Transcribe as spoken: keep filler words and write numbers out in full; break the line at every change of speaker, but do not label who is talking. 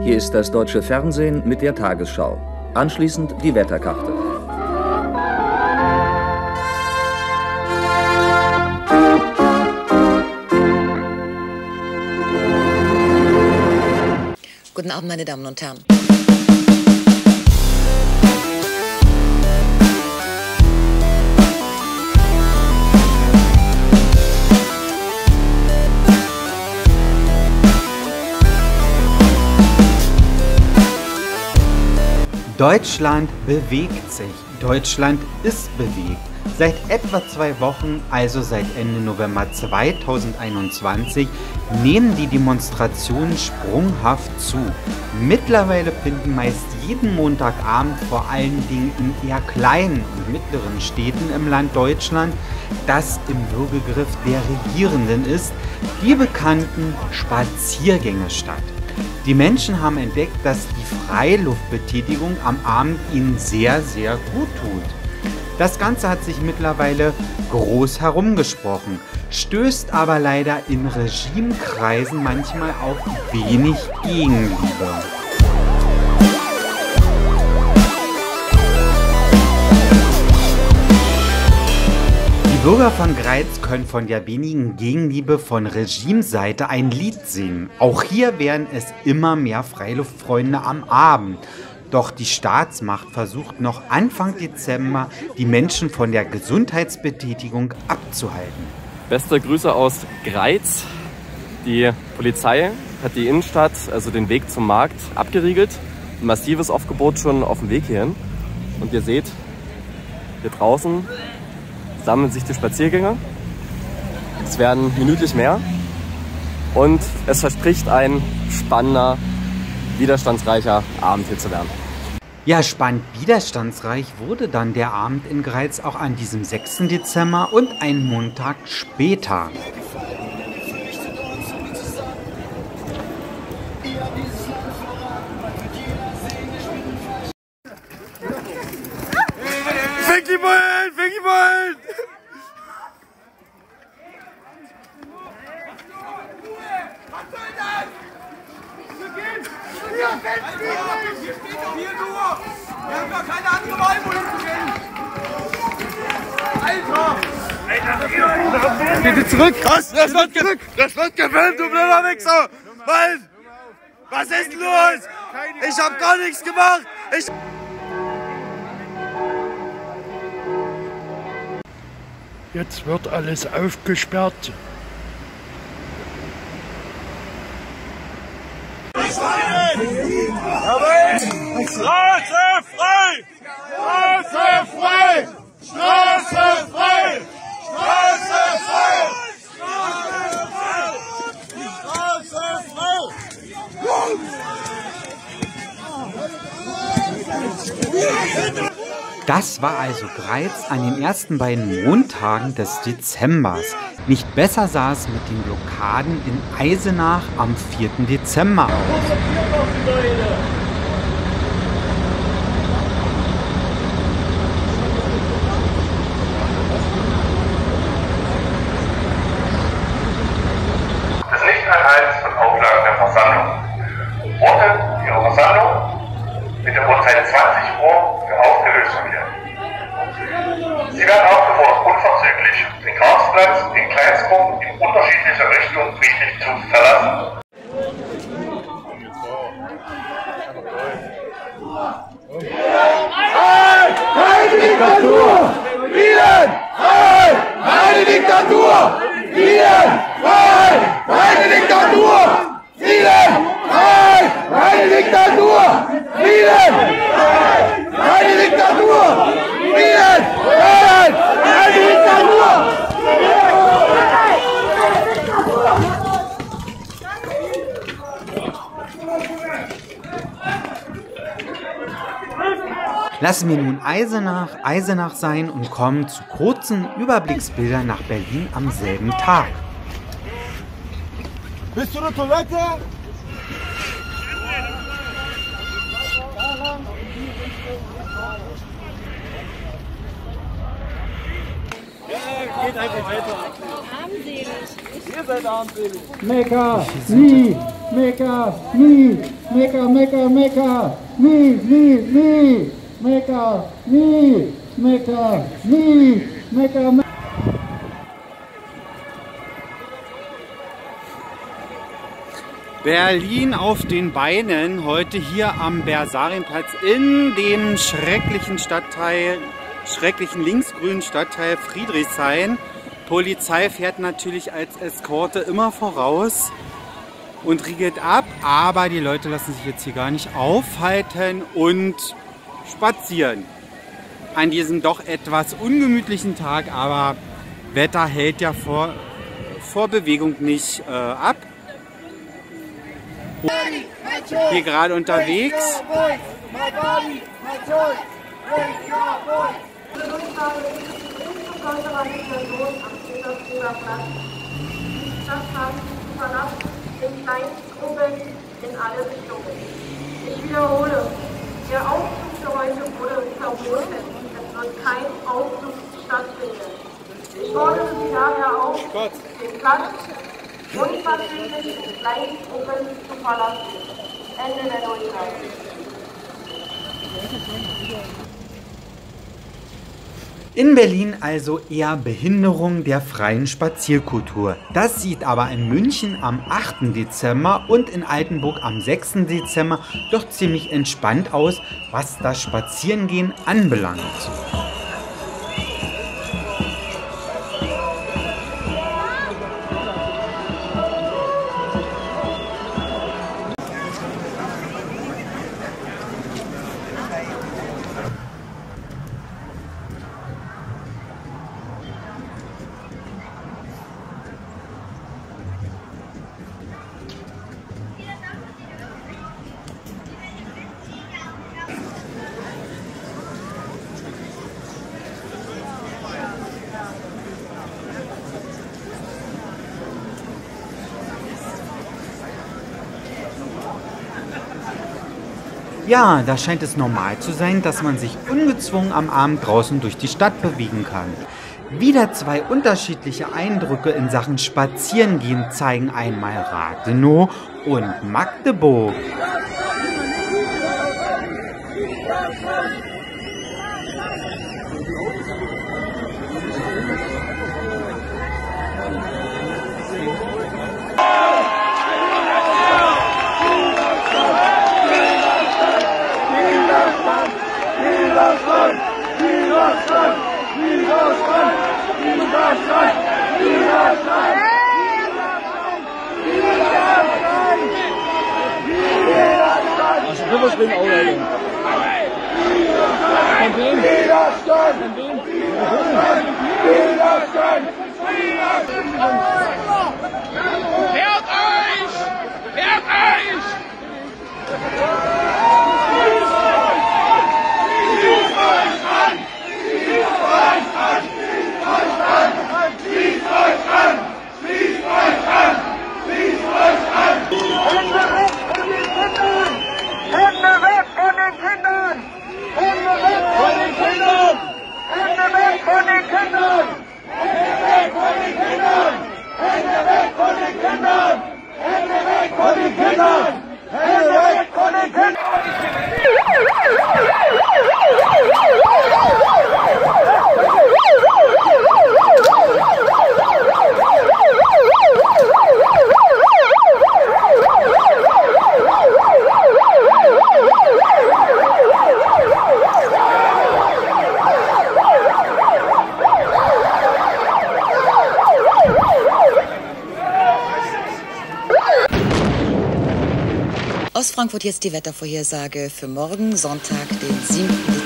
Hier ist das deutsche Fernsehen mit der Tagesschau. Anschließend die Wetterkarte.
Guten Abend, meine Damen und Herren.
Deutschland bewegt sich. Deutschland ist bewegt. Seit etwa zwei Wochen, also seit Ende November zweitausendeinundzwanzig, nehmen die Demonstrationen sprunghaft zu. Mittlerweile finden meist jeden Montagabend, vor allen Dingen in eher kleinen und mittleren Städten im Land Deutschland, das im Würgegriff der Regierenden ist, die bekannten Spaziergänge statt. Die Menschen haben entdeckt, dass die Freiluftbetätigung am Abend ihnen sehr, sehr gut tut. Das Ganze hat sich mittlerweile groß herumgesprochen, stößt aber leider in Regimekreisen manchmal auf wenig Gegenliebe. Die Bürger von Greiz können von der wenigen Gegenliebe von Regimeseite ein Lied singen. Auch hier werden es immer mehr Freiluftfreunde am Abend. Doch die Staatsmacht versucht noch Anfang Dezember, die Menschen von der Gesundheitsbetätigung abzuhalten.
Beste Grüße aus Greiz. Die Polizei hat die Innenstadt, also den Weg zum Markt, abgeriegelt. Ein massives Aufgebot schon auf dem Weg hierhin. Und ihr seht, hier draußen sammeln sich die Spaziergänger. Es werden minütlich mehr. Und es verspricht ein spannender, widerstandsreicher Abend hier zu werden.
Ja, spannend widerstandsreich wurde dann der Abend in Greiz auch an diesem sechsten Dezember und einen Montag später.
Fick die Bullen! Fick die Bullen! Was soll das? Hier steht doch hier nur! Wir haben gar keine andere Wahl, wohin zu gehen! Alter! Bitte zurück! Was? Das wird zurück! Das wird gefilmt, du blöder Wichser! Mann! Was ist los? Ich hab gar nichts gemacht! Ich
Jetzt wird alles aufgesperrt.
Straße frei! Straße frei! Straße frei! Straße frei! Straße frei!
Das war also Greiz an den ersten beiden Montagen des Dezembers. Nicht besser sah es mit den Blockaden in Eisenach am vierten Dezember aus.
Das Nichteinhalten von Auflagen der Versammlung. Worte ihrer Versammlung mit der Uhrzeit zwanzig Uhr für aufgelöst werden. Sie werden aufgefordert, unverzüglich den Karlsplatz in Kleinstgruppen in unterschiedlicher Richtung friedlich zu verlassen.
Keine Diktatur! Frieden! Frei! Keine Diktatur! Frieden! Frei! Keine Diktatur! Frieden! Frei! Keine Diktatur! Frieden! Frei! Keine Diktatur! Frieden! Frei! Keine Diktatur!
Lassen wir nun Eisenach, Eisenach sein und kommen zu kurzen Überblicksbildern nach Berlin am selben Tag.
Bist du eine Toilette? Ja, geht einfach weiter. Armselig. Ihr seid armselig.
Mekka, Sie.
Mekka, nie, Mekka, Mekka, Mekka, nie, nie, nie, Mekka, nie, Mekka, nie, Mekka, Mekka.
Berlin auf den Beinen, heute hier am Bersarienplatz in dem schrecklichen Stadtteil, schrecklichen linksgrünen Stadtteil Friedrichshain. Polizei fährt natürlich als Eskorte immer voraus und riegelt ab, aber die Leute lassen sich jetzt hier gar nicht aufhalten und spazieren. An diesem doch etwas ungemütlichen Tag, aber Wetter hält ja vor, vor Bewegung nicht äh, ab. Hier gerade unterwegs.
Ich wiederhole, der Aufzug für heute wurde verboten. Es wird kein Aufzug stattfinden. Ich fordere Sie daher auf, den Platz unverzüglich in kleinen Gruppen zu verlassen. Ende der Durchsage.
In Berlin also eher Behinderung der freien Spazierkultur. Das sieht aber in München am achten Dezember und in Altenburg am sechsten Dezember doch ziemlich entspannt aus, was das Spazierengehen anbelangt. Ja, da scheint es normal zu sein, dass man sich ungezwungen am Abend draußen durch die Stadt bewegen kann. Wieder zwei unterschiedliche Eindrücke in Sachen Spazierengehen zeigen einmal Rathenow und Magdeburg.
Wehrt euch! Wehrt euch! Schließt euch an! Schließt euch an! Schließt euch an! Schließt euch an! Schließt euch an! Hände weg von den Kindern! Hände weg von den Kindern! Hände weg von den Kindern! Hände weg von den Kindern! Hände weg von den Kindern! Hände weg von den Kindern! Hände weg von den Kindern!
Aus Frankfurt jetzt die Wettervorhersage für morgen, Sonntag, den siebten Dezember.